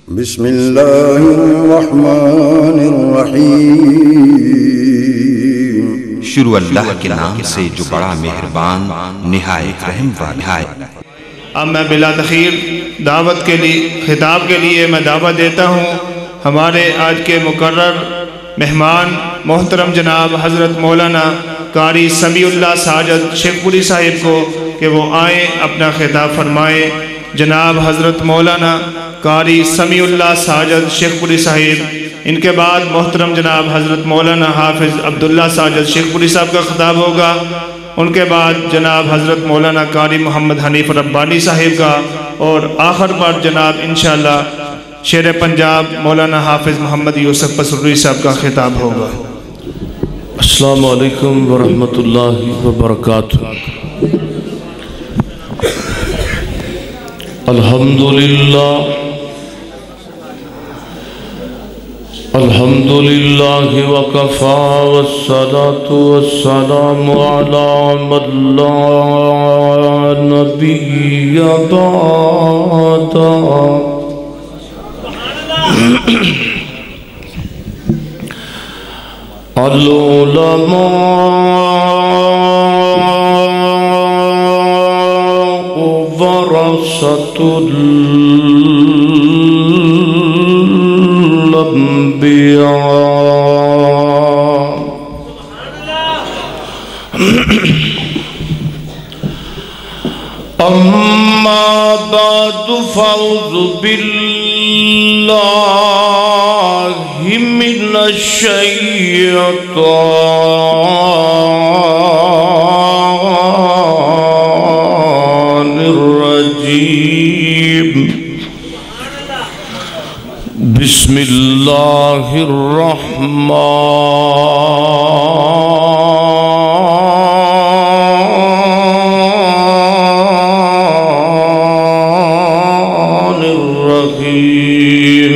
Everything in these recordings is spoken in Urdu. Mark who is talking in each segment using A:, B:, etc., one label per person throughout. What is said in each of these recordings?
A: بسم اللہ الرحمن الرحیم۔
B: شروع اللہ کے نام سے جو بڑا مہربان نہایت رحم والا ہے۔
C: اب میں بلا تخیر دعوت کے لیے خطاب کے لیے میں دعوت دیتا ہوں ہمارے آج کے مقرر مہمان محترم جناب حضرت مولانا قاری سمیع اللہ ساجد شیخ پوری صاحب کو کہ وہ آئیں اپنا خطاب فرمائیں۔ جناب حضرت مولانا قاری سمیع اللہ ساجد شیخ پوری صاحب، ان کے بعد محترم جناب حضرت مولانا حافظ عبداللہ ساجد شیخ پوری صاحب کا خطاب ہوگا، ان کے بعد جناب حضرت مولانا قاری محمد حنیف ربانی صاحب کا، اور آخر پر جناب انشاءاللہ شیر پنجاب مولانا حافظ محمد یوسف پسروری صاحب کا خطاب ہوگا۔
D: السلام علیکم ورحمۃ اللہ وبرکاتہ۔ الحمدللہ وکفا والصلاة والسلام علی من لا نبی بعدہ۔ العلماء ورثۃ الانبیاء، اما بعد فاعوذ باللہ من الشیطان الرجیم، بسم اللہ الرحمن الرحیم۔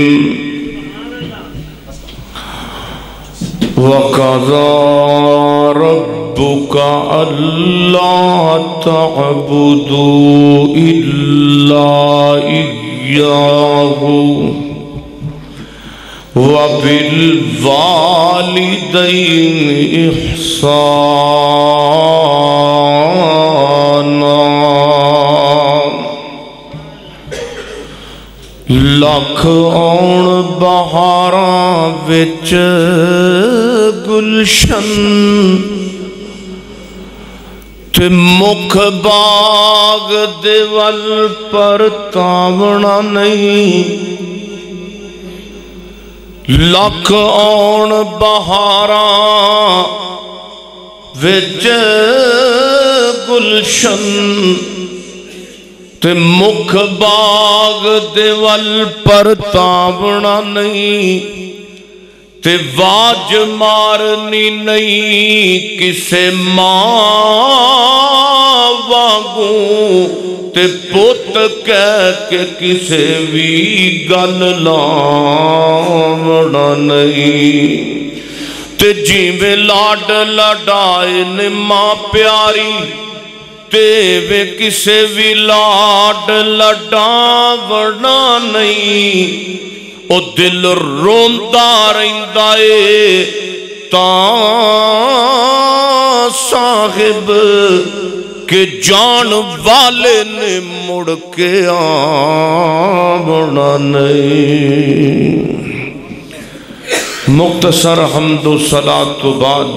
D: وَقَضَى رَبُّكَ أَلَّا تَعْبُدُوا إِلَّا إِيَّاهُ وَبِالْوَالِدَيْنِ إِحْسَانًا۔ لکھ آن بہاراں وچ گلشن تے مکھ باغ دے ول پر تاونا نہیں۔ لکھ آن بہاراں وچ گلشن تے مکھ باغ دے ول پر تاونا نہیں، تے واج مارنی نہیں کسے ماں وانگوں، تے پوت کہہ کے کسے بھی گل لاونا نہیں، تے جیویں لاڈ لڈائے نے ماں پیاری، تے وے کسے بھی لاڈ لڈاونا نہیں۔ او دل روندہ رہندا اے تاں صاحب کہ جان والے نے مڑ کے آونا نہیں۔ مختصر حمد و صلاۃ تو بعد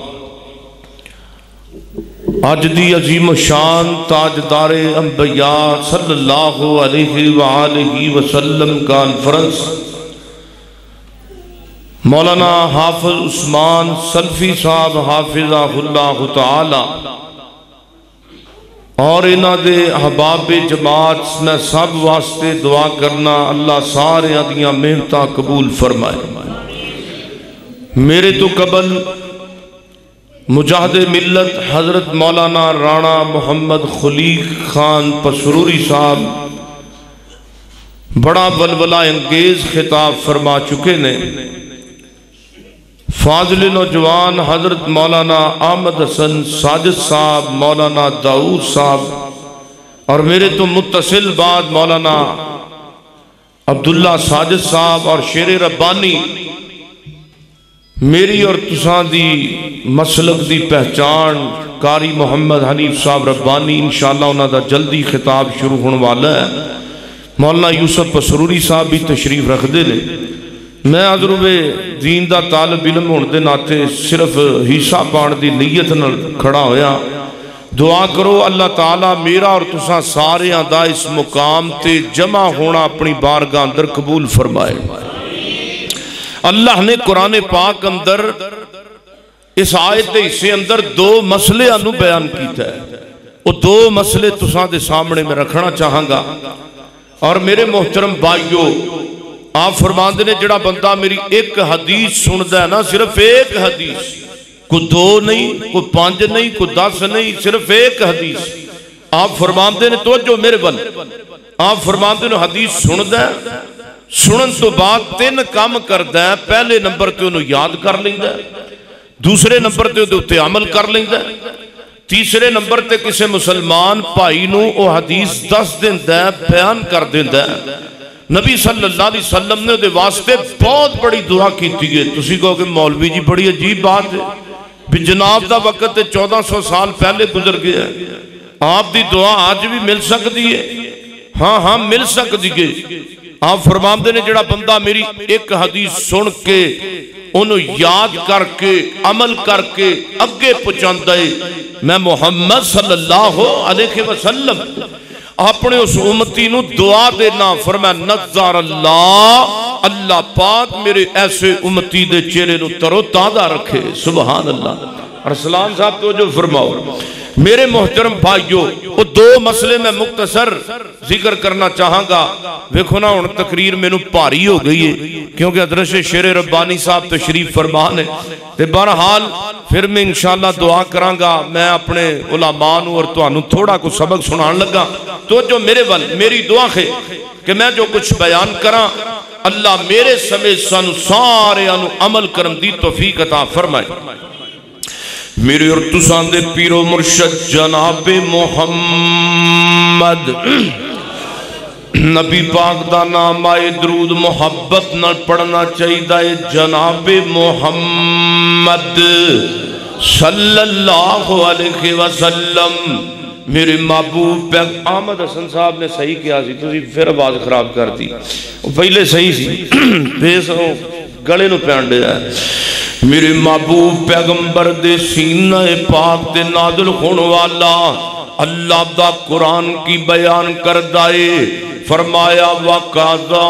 D: آج دی عظیم شان تاجدار انبیاء صلی اللہ علیہ وآلہ وسلم کانفرنس مولانا حافظ عثمان سلفی صاحب حافظہ اللہ تعالی اور انہاں دے احباب جماعت میں سب واسطے دعا کرنا اللہ سارے دیاں محنتاں قبول فرمائے۔ میرے تو قبل مجاہد ملت حضرت مولانا رانا محمد خلیق خان پسروری صاحب بڑا ولولہ انگیز خطاب فرما چکے نے۔ فاضل نوجوان حضرت مولانا احمد حسن ساجد صاحب، مولانا داؤد صاحب اور میرے تو متصل بعد مولانا عبداللہ ساجد صاحب اور شیر ربانی میری اور تساں دی مسلک دی پہچان قاری محمد حنیف صاحب ربانی انشاءاللہ انہاں دا جلدی خطاب شروع ہونے والا ہے۔ مولانا یوسف پسروری صاحب بھی تشریف رکھ دے لے۔ میں حضرت دین دا طالب علم ہونے دے ناتے صرف حصہ پان دی نیت نہ کھڑا ہویا۔ دعا کرو اللہ تعالیٰ میرا اور تساں سارے دا اس مقام تے جمع ہونا اپنی بارگاہ اندر قبول فرمائے۔ اللہ نے قرآن پاک اندر اس آیت حصے اندر دو مسئلے انو بیان کیتا ہے۔ وہ دو مسئلے تساں دے سامنے میں رکھنا چاہاں گا۔ اور میرے محترم بھائیو، آپ فرماندے نے جڑا بندہ میری ایک حدیث سندا ہے نا، صرف ایک حدیث، کوئی دو نہیں، کوئی پانچ نہیں، کوئی 10 نہیں، صرف ایک حدیث۔ آپ فرماندے نے توجہ میرے بل، آپ فرماندے نے حدیث سندا ہے، سنن تو بعد 3 کام کردا ہے۔ پہلے نمبر تے انہوں یاد کر لیندا ہے، دوسرے نمبر تے تے عمل کر لیندا ہے، تیسرے نمبر تے کسے مسلمان بھائی نو او حدیث دس دیندا ہے، بیان کر دیندا ہے۔ نبی صلی اللہ علیہ وسلم نے دے واسطے بہت بڑی دعا کیتی ہے۔ تسی کہو کہ مولوی جی بڑی عجیب بات ہے، بھی جناب دا وقت 1400 سال پہلے گزر گیا ہے، آپ دی دعا آج بھی مل سکتی ہے؟ ہاں ہاں مل سکتی ہے۔ آپ فرماندے نے جڑا بندہ میری ایک حدیث سن کے انہوں یاد کر کے عمل کر کے اگے پہنچاندا ہے، میں محمد صلی اللہ علیہ وسلم اپنے اس امتی نو دعا دینا فرمایا نظر اللہ پاک میرے ایسے امتی دے چہرے نو تر و تازہ رکھے۔ سبحان اللہ۔ ارسلان صاحب تو جو فرماؤ میرے محترم بھائیو، وہ دو مسئلے میں مختصر ذکر کرنا چاہاں گا۔ ویکھو نا ہن تقریر میں نو پاری ہو گئی ہے کیونکہ حضرت شیر ربانی صاحب تشریف فرمان ہے، تے بہرحال پھر میں انشاءاللہ دعا کروں گا۔ میں اپنے علماء نو اور تانوں تھوڑا کو سبق سنان لگا، تو جو میرے ول میری دعا ہے کہ میں جو کچھ بیان کراں اللہ میرے سمیت سانو سارے انو عمل کرن دی توفیق عطا فرمائے۔ میرے اور تساں دے پیر و مرشد جناب محمد نبی پاک دا نام آئے درود محبت نہ پڑھنا چاہیے۔ جناب محمد صلی اللہ علیہ وسلم میرے محبوب پیغمبر احمد حسن صاحب نے صحیح کیا سی، تسی پھر آواز خراب کر دی، پہلے صحیح سی بیس گلے نو پہن دے ہے۔ میرے محبوب پیغمبر دے سینہ پاک دے نازل ہون والا اللہ دا قرآن کی بیان کردائے، فرمایا وَقَضَى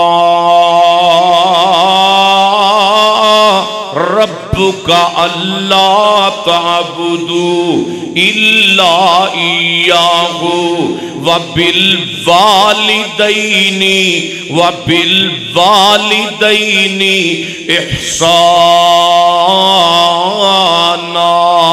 D: رَبُّكَ أَلَّا تَعْبُدُوا إِلَّا إِيَّاهُ وَبِالْوَالِدَيْنِ إِحْسَانًا۔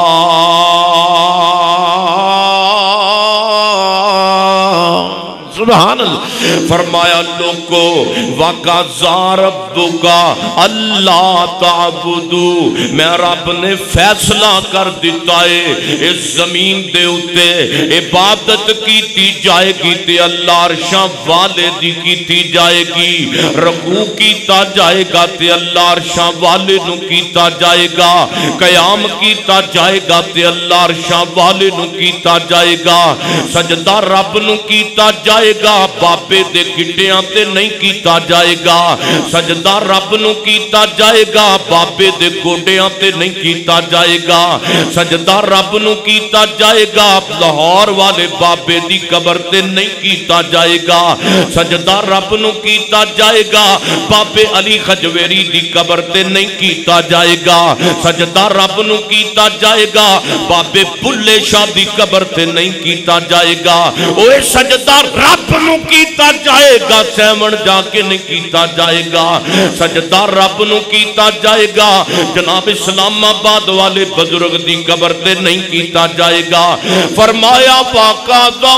D: سبحان اللہ۔ فرمایا لوگو وَقَضَى رَبُّكَ أَلَّا تَعْبُدُوا، میں رب نے فیصلہ کر دیتا ہے اس زمین دے اتے عبادت کیتی جائے گی تے اللہ عرشاں والے دی کیتی جائے گی، رکوع کیتا جائے گا تے اللہ عرشاں والے نو کیتا جائے گا، قیام کیتا جائے گا تے اللہ عرشاں والے نو کیتا جائے گا، سجدہ رب نو کیتا جائے گا، بابے دے گھٹیاں تے نہیں کیتا جائے گا، سجدہ رب نو کیتا جائے گا، بابے دے گوڈیاں تے نہیں کیتا جائے گا، سجدہ رب نو کیتا جائے گا، لاہور والے بابے دی قبر تے نہیں کیتا جائے گا، سجدہ رب نو کیتا جائے گا، بابے علی خجویری دی قبر تے نہیں کیتا جائے گا، سجدہ رب نو کیتا جائے گا، بابے بلے شاہ دی قبر تے نہیں کیتا جائے گا، اوے سجدہ رب نو کیتا جائے گا، سیمن جا کے نہیں کیتا جائے گا، سجدہ رب نو کیتا جائے گا، جناب اسلام آباد والے بزرگ دی قبر تے نہیں کیتا جائے گا۔ فرمایا وَقَضَى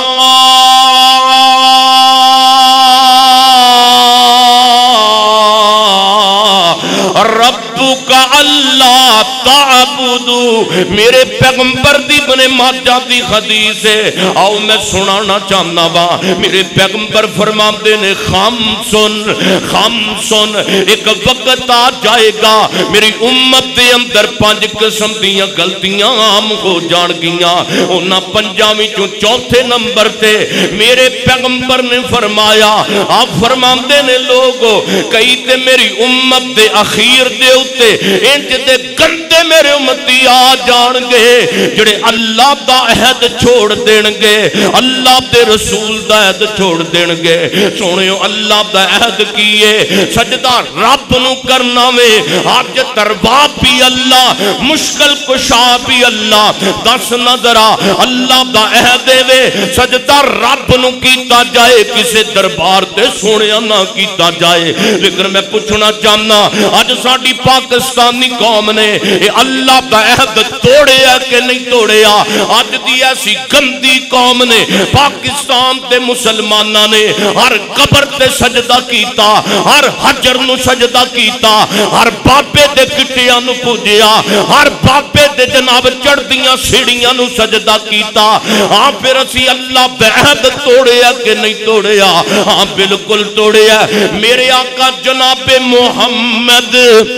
D: رَبُّكَ أَلَّا تَعْبُدُوا تعبدوا میرے پیغمبر دی بنے ماجہ دی حدیث ہے آؤ میں سنانا چاہنا با میرے پیغمبر فرماتے نے خمسن ایک وقت آ جائے گا میری امت دے اندر 5 قسم دیاں غلطیاں عام ہو جان گیاں انہاں 5 وچوں چوتھے نمبر تے میرے پیغمبر نے فرمایا آپ فرماندے نے لوگو کئی تے میری امت دے اخیر دے اتے انج دے گندے میرے امتی آ جان گے جڑے اللہ دا عہد چھوڑ دین گے اللہ دے رسول دا عہد چھوڑ دین گے سونیو اللہ دا عہد کیے سجدہ رب نو کرنا میں آج ترباب بھی اللہ مشکل کشا بھی اللہ دس نظرہ اللہ دا عہد دے سجدہ رب نو کیتا جائے کسے دربار تے سونیا نہ کیتا جائے لیکن میں پوچھنا چاہنا آج ساڑی پاکستانی قوم نے اللہ دا عہد توڑے ہے کہ نہیں توڑے آج دی ایسی گندی قوم نے پاکستان تے مسلمانہ نے ہر قبر تے سجدہ کیتا ہر حجر نو سجدہ کیتا ہر بابے دے کٹیاں نو پوجیا ہر بابے دے جناب چڑھ دیاں سیڑیاں نو سجدہ کیتا ہاں پھر اسی اللہ دے عہد توڑیا کہ نہیں توڑیا ہاں بالکل توڑیا میرے آقا جناب محمد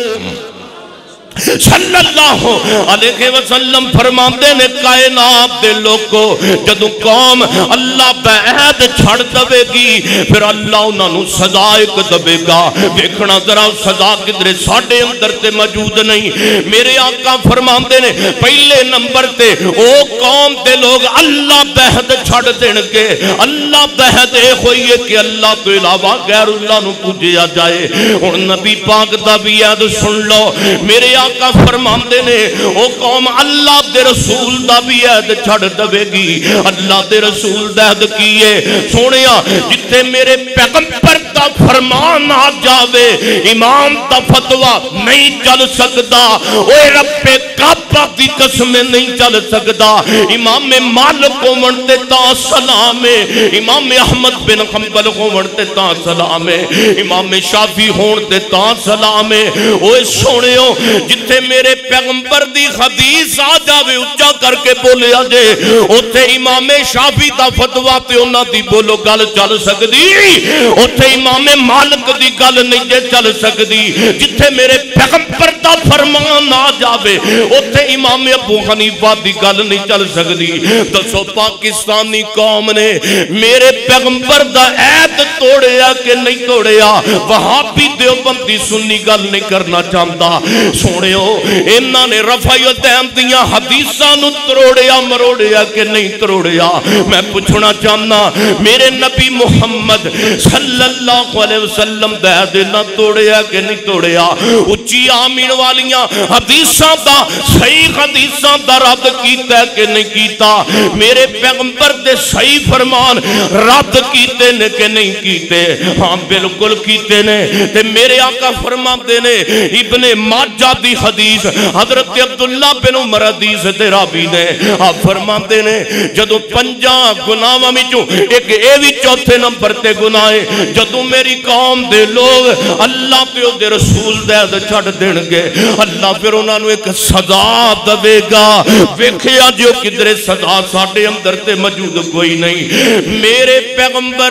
D: صلی اللہ علیہ وسلم فرماندے نے کائنات دے لوگو جدو قوم اللہ دا عہد چھڑ دوے گی پھر اللہ انہاں نو سزا ایک دوے گا دیکھنا ذرا سزا کدھرے ساڑھے اندر تے موجود نہیں میرے آقا فرماندے نے پہلے نمبر تے او قوم دے لوگ اللہ دا عہد چھڑ دین گے اللہ دا عہد اے ہوئی ہے کہ اللہ تو علاوہ غیر اللہ نو پوجیا جائے اور نبی پاک دا بھی عہد سن لو میرے آقا فرماندے نے او قوم اللہ دے رسول دا بھی عہد چھڑ دوے گی اللہ دے رسول دا عہد کیے سونیا جتے میرے پیغمبر دا فرمان آ جاوے امام دا فتوہ نہیں چل سکتا اوے رب کعبہ دی قسمیں نہیں چل سکتا امام مالک کو منتے تا سلام امام احمد بن حنبل کو منتے تا سلام امام شافعی ہونتے تا سلام اوے سونیو جتے میرے پیغمبر دی حدیث آ جاوے اچھا کر کے بولے آجے اوتے امام شافعی دا فتوہ تے انہاں دی بولو گل چل سکدی اوتے امام مالک دی گل نہیں جے چل سکدی جتے میرے پیغمبر دا فرمان آ جاوے اوتے امام ابو حنیفہ دی گل نہیں چل سکدی دسو پاکستانی قوم نے میرے پیغمبر دا عہد توڑیا کہ نہیں توڑیا وہابی دیوبندی سنی گل نہیں کرنا چاہتا سونے ہو انہاں نے رفع یدین دیاں حدیثاں نو تروڑیا مروڑیا کہ نہیں تروڑیا میں پوچھنا چاہنا میرے نبی محمد صلی اللہ علیہ وسلم دے دل نہ توڑیا کہ نہیں توڑیا اچھی آمین والیاں حدیثاں دا صحیح حدیثاں دا رد کیتا ہے کہ نہیں کیتا میرے پیغمبر دے صحیح فرمان رد کیتے نے کہ نہیں کیتے ہاں بالکل کیتے نے تے میرے آقا فرماتے نے ابن ماجہ دی حدیث حضرت عبداللہ بن عمر حدیث تے راوی نے آپ فرماتے نے جدو 5 گناہاں وچوں ایک اے وی چوتھے نمبر تے گناہ ہے جدو میری قوم دے لوگ اللہ تے دے رسول دے چھڑ دین گے اللہ پھر انہاں نو ایک سزا دے گا ویکھیا جو کدھرے سزا ساڈے اندر تے موجود کوئی نہیں میرے پیغمبر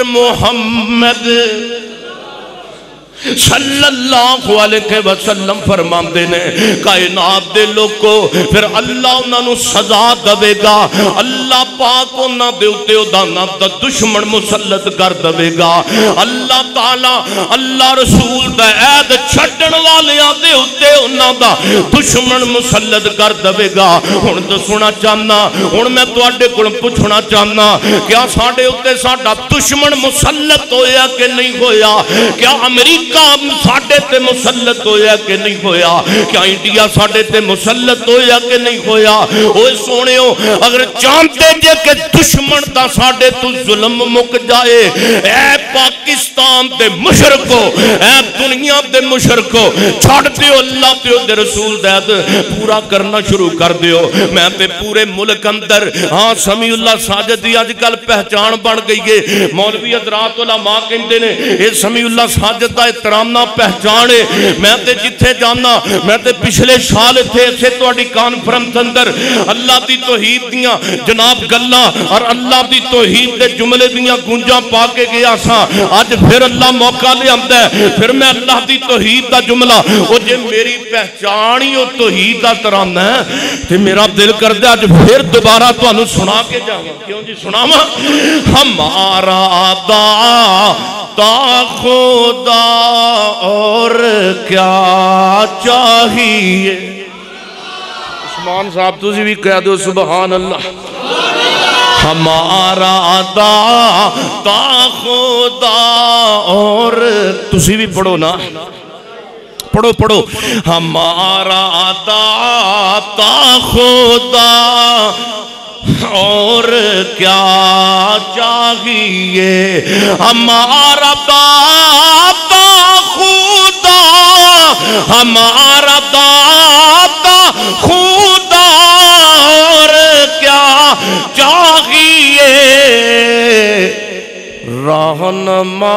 D: محمد صلی اللہ علیہ وسلم فرماندے نے کائنات دے لوگو پھر اللہ انہاں نو سزا دے گا اللہ پاک انہاں دے اتے ادانا دا دشمن مسلط کر دے گا اللہ تعالی اللہ رسول دا عہد چھڑن والیاں دے اتے انہاں دا دشمن مسلط کر دے گا ہن تو سنا چاہنا ہن میں تواڈے کول پوچھنا چاہنا کیا ساڈے اتے ساڈا دشمن مسلط ہویا کہ نہیں ہویا کیا امریکہ ساڑھے تے مسلط ہویا کہ نہیں ہویا کیا انڈیا ساڑھے تے مسلط ہویا کہ نہیں ہویا اوہ سونے ہو اگر جانتے جے کہ دشمن دا ساڑھے تو ظلم مک جائے اے پاکستان دے مشرکو اے دنیا دے مشرکو چھاڑ دیو اللہ دیو دے رسول دے پورا کرنا شروع کر دیو میں تے پورے ملک اندر ہاں سمیع اللہ ساجدی آج کل پہچان بن گئی ہے مولوی حضرات علماء کہندے نے اے سمیع اللہ ساجدہ احترامنا پہچانے میں تے جتھے جانا میں تے پچھلے سال تھے اسے توڑی کانفرنس اندر اللہ دی توحید دیاں جناب گلہ اور اللہ دی توحید دے جملے دیاں گونجاں پا کے گیا سا آج پھر اللہ موقع لے آمدہ ہے پھر میں اللہ دی توحید دا جملہ وہ جے میری پہچانی ہو توحید دا ترانہ ہے تو میرا دل کر دے آج پھر دوبارہ تو انہوں سنا کے جاؤں کیوں جی سنا ماں ہمارا تا خدا اور کیا چاہیے عثمان صاحب تجھے بھی کہہ دو سبحان اللہ ہمارا تا خدا اور تجھے بھی پڑھو نا پڑھو ہمارا تا خدا اور کیا چاہیے ہمارا داتا خدا ہمارا داتا خدا اور کیا چاہیے رہنما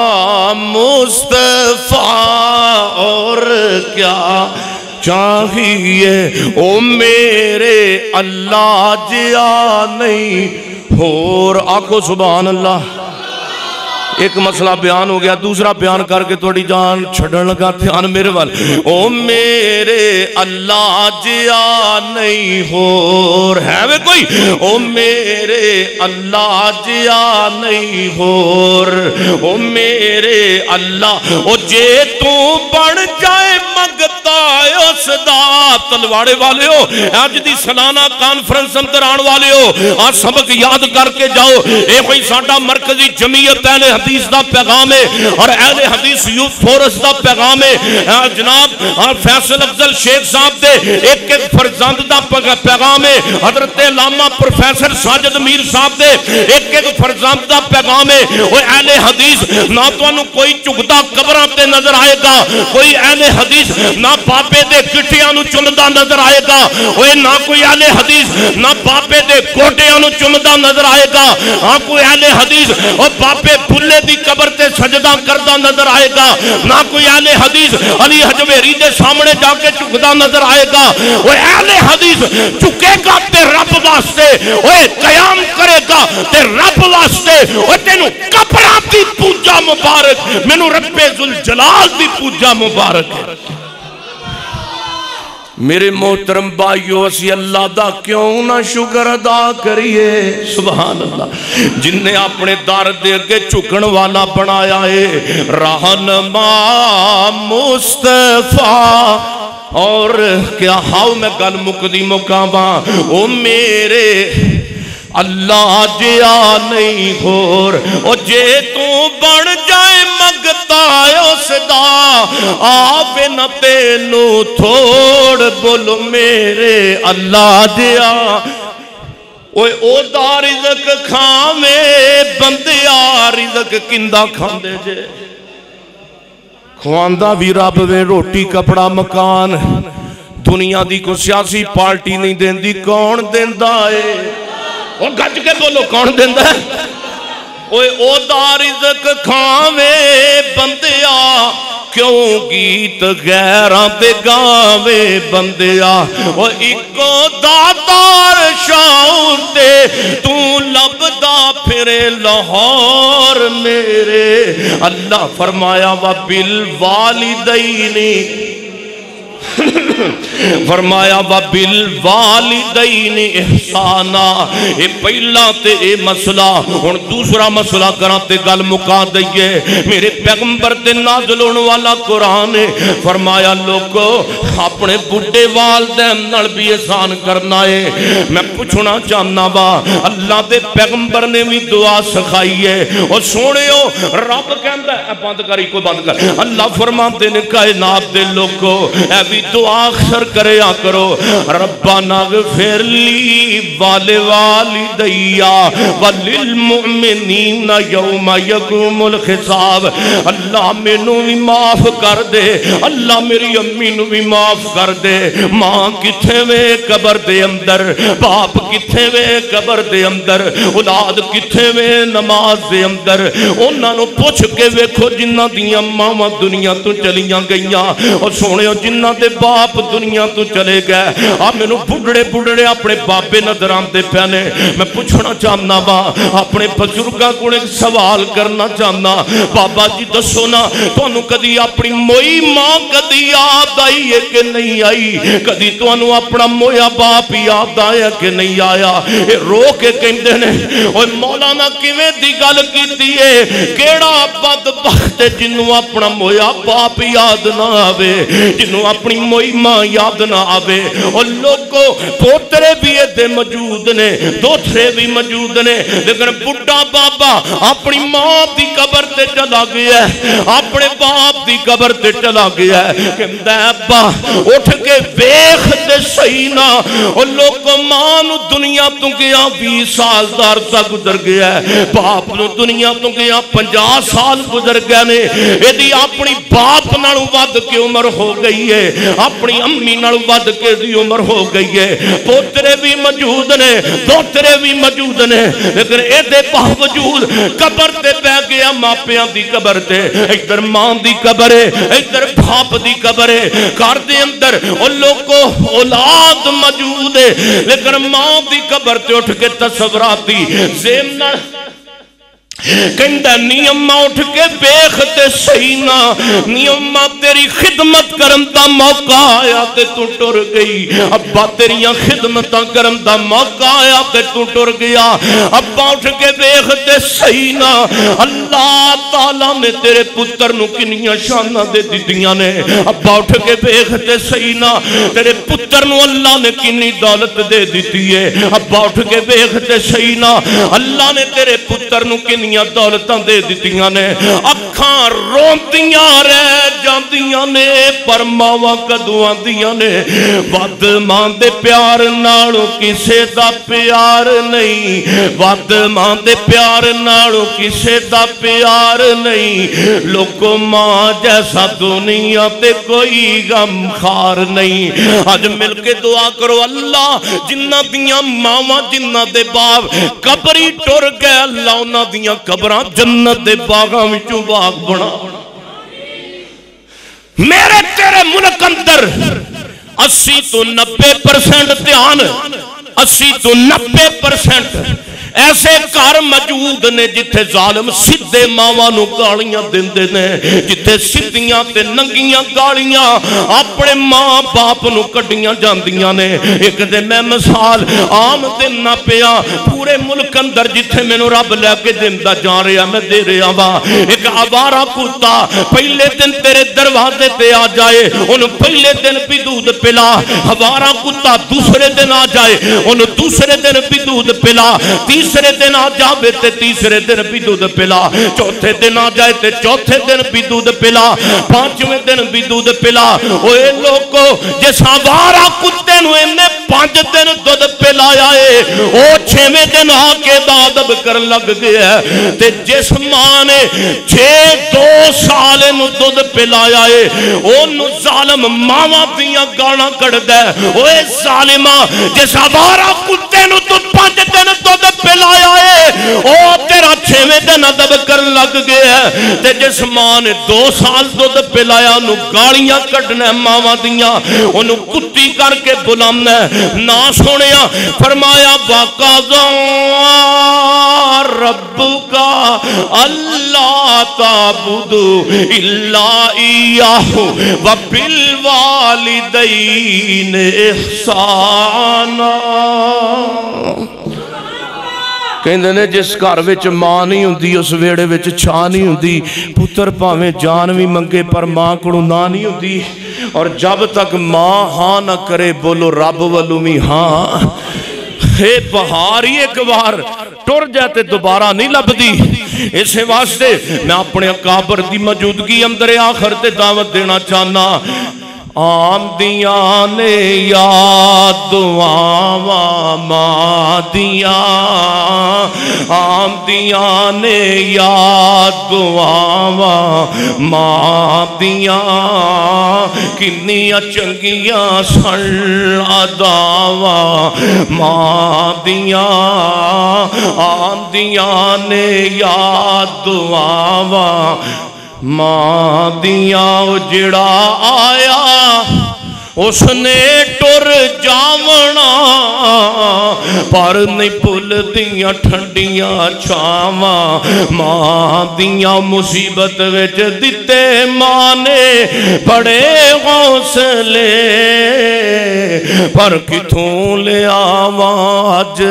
D: مصطفیٰ اور کیا چاہیے او میرے اللہ جیا نہیں اور آنکھو سبحان اللہ ایک مسئلہ بیان ہو گیا دوسرا بیان کر کے تھوڑی جان چھڑن لگا دھیان میرے وال او میرے اللہ جیا نہیں اور ہے وہ کوئی او میرے اللہ جیا نہیں اور او میرے اللہ او جے تو بڑھ جائے مگتا اس دا تلواڑے والے ہو آج دی سلانہ کانفرنس اندر آن والے ہو آج سبق یاد کر کے جاؤ اے کوئی ساڑھا مرکزی جمعیت اہل حدیث دا پیغام ہے اور اہل حدیث یوتھ فورس دا پیغام ہے جناب فیصل افضل شیخ صاحب دے ایک ایک فرزند دا پیغام ہے حضرت علامہ پروفیسر ساجد میر صاحب دے ایک ایک فرزند دا پیغام ہے وہ اہل حدیث نہ تو انہوں کوئی چکدہ قبران تے نظر آئے گا کوئی اہل حدیث نہ باپے دے کٹیاں چمدہ نظر آئے گا وہ نہ کوئی اہل حدیث نہ باپے دے کوٹیاں چمدہ نظر آئے گا ہاں کوئی اہل حدیث اور باپے بھلے دی قبر تے سجدہ کردہ نظر آئے گا نہ کوئی اہل حدیث علی حجویری دے سامنے جا کے چکدہ نظر آئے گا وہ اہل حدیث چکے گا تے رب واسطے وہ قیام کرے گا تے رب واسطے وہ تینو قبرات دی پوجا مبارک مینو رب ذوالجلال دی پوجا مبارک ہے میرے محترم بھائیو اسی اللہ دا کیوں نہ شکر ادا کریے سبحان اللہ جن نے اپنے در دے کے چکن والا بنایا ہے رہنما مصطفیٰ اور کیا ہاؤ میں گل مقدی مقامہ او میرے اللہ جیا نہیں ہور او جے تو بڑھ جائے مگتا اس دا آوے نہ تینو تھوڑ بولو میرے اللہ جیا او دا رزق کھاوے بندیا رزق کندہ کھاندے جے خواندہ بھی رب وے روٹی کپڑا مکان دنیا دی کو سیاسی پارٹی نہیں دین دی کون دین دائے وہ گج کے بولو کون دیندہ ہے او دا رزق کھاوے بندیا کیوں گیت غیران دے گاوے بندیا وہ ایکو دادار شاؤں تے تو لبدا پھرے لاہور میرے اللہ فرمایا وَبِالْوَالِدَيْنِ فرمایا وَبِالْوَالِدَيْنِ احسانا اے پہلا تے اے مسئلہ اور دوسرا مسئلہ کراتے گل مکا دئیے میرے پیغمبر تے نازل ہونے والا قرآن ہے فرمایا لوگو اپنے بڑھے والدین نال بھی احسان کرنا ہے میں پوچھنا چاہنا با اللہ دے پیغمبر نے بھی دعا سکھائی ہے اور سونے ہو رب کہندہ ہے بند کری کو بند کر اللہ فرماتے نے کائنات دے لوگو اے بھی دعا اکثر کریا کرو ربنا اغفر لی والوالدیا وللمؤمنین یوم یقوم الحساب اللہ اللہ مینوں بھی معاف کر دے، اللہ میری امی نو بھی معاف کر دے۔ ماں کتھے وے قبر دے اندر، باپ کتھے وے قبر دے اندر، اولاد کتھے وے نماز دے اندر۔ انہاں نو پوچھ کے ویکھو جنہاں دیاں ماواں دنیا تو چلیاں گئیاں، اور سونےو جنہاں دے باپ دنیا تو چلے گئے۔ آ مینوں بڑھڑے بڑھڑے اپنے بابے نظر آندے پے نے۔ میں پوچھنا چاہنا وا اپنے بزرگاں کول ایک سوال کرنا چاہنا، بابا جی دسو نا تانوں کدی اپنی موئی ماں کدی یاد آئی ہے کہ نہیں آئی؟ کدی تانوں اپنا مویا باپ یاد آیا کہ نہیں آیا؟ اے رو کے کہندے نے اوے مولانا کیویں دی گل کیتی ہے، کیڑا بدبخت جنوں اپنا مویا باپ یاد نہ آوے، جنوں اپنی موئی ماں یاد نہ آوے۔ اور لوگوں پوترے بھی ایدے موجود نے، دوترے بھی موجود نے، لیکن بڑھا بابا اپنی ماں دی قبر تے چلا گیا ہے، اپنے باپ دی قبر تے چلا گیا ہے کہ ابا اٹھ کے ویکھ تے صحیح نا۔ اور لوگوں ماں نو دنیا تو گیا 20 سال دا عرصہ گزر گیا ہے، باپ نو دنیا تو گیا 50 سال گزر گئے نے۔ ایدی اپنی باپ نالوں ود کے عمر ہو گئی ہے، اپنی امی نالوں ود کے دی عمر ہو گئی ہے۔ پوترے بھی موجود نے، دوترے بھی موجود نے، لیکن ایدے باوجود قبر تے بہ گیا ماپیاں دی قبر تے، ادھر ماں دی قبر ہے، ادھر باپ دی قبر ہے۔ گھر دے اندر اور لوگوں اولاد موجود ہے، لیکن ماں دی قبر تے اٹھ کے تصوراتی ذہن نال کہندہ نیمہ اٹھ کے بیختے سینا، نیمہ تیری خدمت کرن دا موقع آیا تے تو ٹر گئی، ابا تیریاں خدمتاں کرن دا موقع آیا تے تو ٹر گیا۔ ابا اٹھ کے بیختے سینا، اللہ تعالیٰ نے تیرے پتر نو کنیاں شانہ دے دیتیاں نے۔ ابا اٹھ کے بیختے سینا، تیرے پتر نو اللہ نے کنی دولت دے دیتی ہے۔ ابا اٹھ کے بیختے سینا، اللہ نے تیرے پتر نو کنی دولتاں دے دیتیاں نے۔ اکھاں روندیاں رہ جاندیاں نے، پر ماواں کدوں آندیاں نے۔ ود ماں دے پیار نالوں کسے دا پیار نہیں، ود ماں دے پیار نالوں کسے دا پیار نہیں۔ لوگوں ماں جیسا دنیا تے کوئی غم خار نہیں۔ آج مل کے دعا کرو، اللہ جنہ دیاں ماواں جنہ دے باپ قبری ٹر گئے، اللہ انہاں دیاں قبراں جنت دے باغاں وچوں باغ بنا۔ میرے تیرے ملک اندر 80 تو 90% دھیان، 80 تو 90% ایسے گھر موجود نے جتھے ظالم سدھے ماواں نو گالیاں دیندے نے، جتھے سدھیاں تے ننگیاں گالیاں اپنے ماں باپ نو کڈیاں جاندیاں نے۔ ایک دن میں مثال عام دن نہ پیا، پورے ملک اندر جتھے مینوں رب لے کے دیندا جا رہا میں دے رہا وا۔ ایک آوارہ کتا پہلے دن تیرے دروازے تے آ جائے، انہوں پہلے دن بھی دودھ پلا۔ آوارہ کتا دوسرے دن آ جائے، انہوں دوسرے دن بھی دودھ پلا۔ تیسرے دن آ جاوے تے تیسرے دن بھی دودھ پلا، چوتھے دن آ جائے تے چوتھے دن بھی دودھ پلا، پانچویں دن بھی دودھ پلا۔ اوے لوگو جس آوارہ کتے نو انہیں 5 دن دودھ پلایا ہے، او 6ویں دن آ کے دادب کر لگ گیا ہے۔ تے جس ماں نے 2 سال نو دودھ پلایا ہے، او نو ظالم ماما دیاں گانا کڑ دے۔ اوے ظالمہ جس آوارہ کتے نو تو 5 دن دودھ پلایا ہے، او تیرا 6ویں دن ادب کر لگ گیا ہے۔ تے جس ماں نے 2 سال دودھ پلایا انہوں گالیاں کڑنا ماما دیاں، انہوں کتی کر کے بلانا نہ سنیا۔ فرمایا وَقَضَى رَبُّكَ أَلَّا تَعْبُدُوا إِلَّا إِيَّاهُ وَبِالْوَالِدَيْنِ إِحْسَانًا۔ کہندے نے جس گھر وچ ماں نہیں ہوندی اس ویڑے وچ چھا نہیں ہوندی، پتر پاویں جان بھی منگے پر ماں کڑوں نہ نہیں ہوندی۔ اور جب تک ماں ہاں نہ کرے بولو رب والوں بھی ہاں۔ اے بہار ہی ایک بار ٹر جاتے دوبارہ نہیں لبدی۔ اسے واسطے میں اپنے اکابر دی موجودگی اندر آخر تے دعوت دینا چاہنا۔ آمدیاں نے یاد دعاواں ماں دیاں آمدیاں نے یاد دعاواں ماں دیاں کنیاں چنگیاں سن اداواں ماں دیاں آمدیاں نے یاد دعاواں ماں دیاں جڑا آیا اس نے ٹر جاونا پر نہیں بھول دیاں ٹھنڈیاں چھاواں ماں دیاں مصیبت وچ دتے ماں نے بڑے حوصلے پر کتھوں لے آواں اج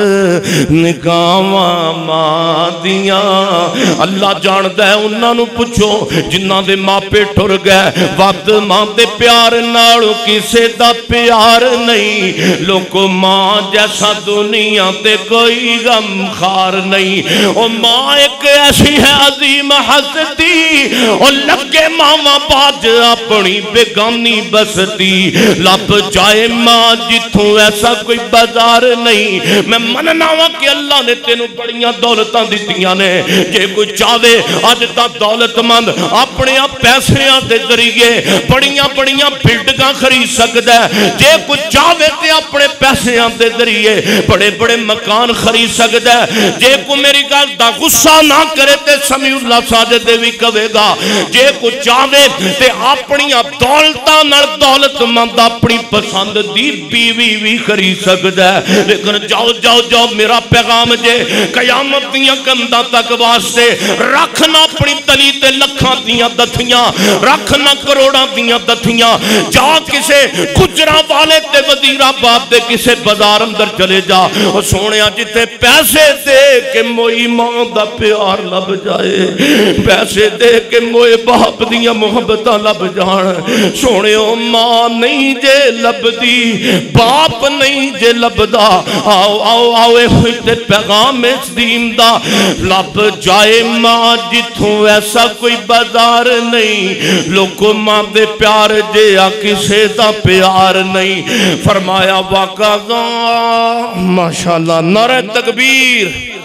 D: نگاواں ماں دیاں اللہ جاندا ہے انہاں نوں پوچھو جنہاں دے ماپے ٹر گئے وقت ماں دے پیار نال کسے دا پیار نہیں لوگوں ماں جیسا دنیا تے کوئی غم خار نہیں او ماں ایک ایسی ہے عظیم ہستی او لگے ماما باج اپنی بیگانی بستی لب جائے ماں جتھوں ایسا کوئی بازار نہیں میں مننا وا کہ اللہ نے تینوں بڑیاں دولتاں دتیاں نے کہ کوئی چاہے اج دا دولت مند اپنے پیسیاں دے ذریعے بڑیاں بڑیاں بلڈنگاں خرید سکدا ہے جے کوئی چاہے تے اپنے پیسیاں دے ذریعے بڑے بڑے مکان خرید سکدا ہے جے کوئی میری گل دا غصہ نہ کرے تے سمیع اللہ ساجد دے وی کہے گا جے کوئی چاہے تے اپنی دولتاں نال دولت مند اپنی پسند دی بیوی وی خرید سکدا ہے لیکن جاؤ جاؤ جاؤ میرا پیغام جے قیامت دیاں کنداں تک واسطے رکھنا اپنی تلی تے لکھاں دیاں دتھیاں رکھنا کروڑاں دیاں دتھیاں جا کسے گجراں والے تے وزیر آباد دے کسے بازار اندر چلے جا اور سونیا جتے پیسے دے کے موئی ماں دا پیار لب جائے پیسے دے کے موئی باپ دیاں محبتاں لب جان سونیو ماں نہیں جے لب دی باپ نہیں جے لب دا آؤ آؤ آؤ ہوئی تے پیغام اس دین دا لب جائے ماں جتھوں ایسا کوئی بازار نہیں لوگوں ماں دے پیار جے آ کسے دا پیار نہیں فرمایا واقعہ ماشاءاللہ نعرہ تکبیر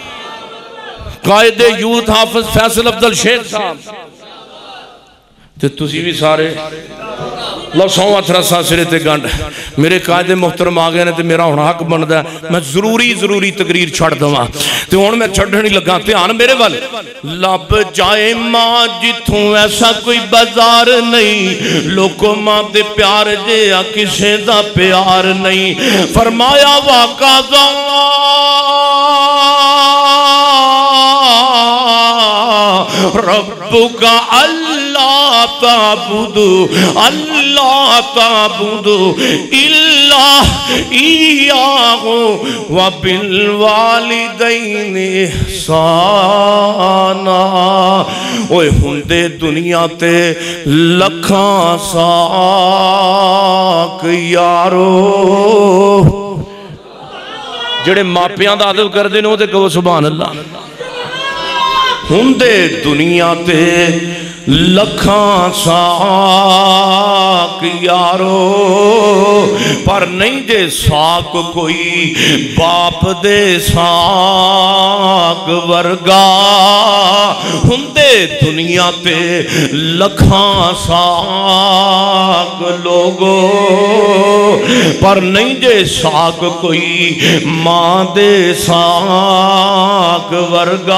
D: قائد یوتھ حافظ فیصل افضل شیخ صاحب تے تسی بھی سارے لو سو اتھرا سا سرے تے گنڈ میرے قائد محترم آگئے نے تے میرا ہونا حق بندا ہے میں ضروری تقریر چھڑ دواں تے ہن میں چھڑنے لگا دھیان میرے وال لب جائے ماں جتھوں ایسا کوئی بازار نہیں لوگوں ماں دے پیار جے آ کسے دا پیار نہیں فرمایا واقعہ ربک اللہ تعبدو اللہ تعبدو اللہ ایاہ وبالوالدین احسانا اوہ ہندے دنیا تے لکھاں ساک یارو جڑے ماپیاں دا عدل کر دینے ہوتے کہو سبحان اللہ ہندے دنیا تے لکھاں ساک یارو پر نہیں دے ساک کوئی باپ دے ساک ورگا ہندے دنیا تے لکھاں ساک لوگو پر نہیں دے ساک کوئی ماں دے ساک ورگا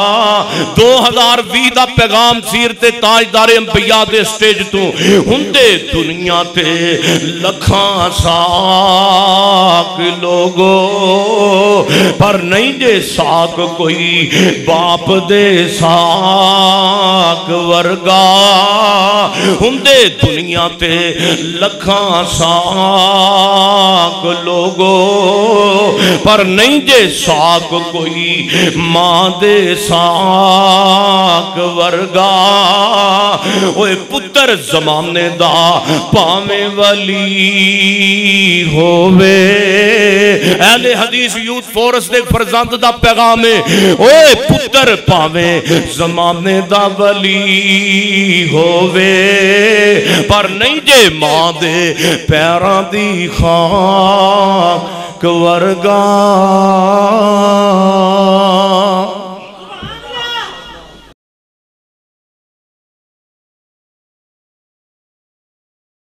D: 2020 دا پیغام سیرتے تاجدار انبیاء دے سٹیج تو ہندے دنیا تے لکھاں ساک لوگو پر نہیں دے ساک کوئی باپ دے ساک ورگا ہندے دنیا تے لکھاں ساک لوگو پر نہیں دے ساک کوئی ماں دے ساک ورگا اوے پتر زمانے دا پاویں ولی ہووے۔ اہل حدیث یوتھ فورس دے فرزند دا پیغام ہے، اوے پتر پاویں زمانے دا ولی ہووے، پر نہیں جے ماں دے پیراں دی خاک ورگا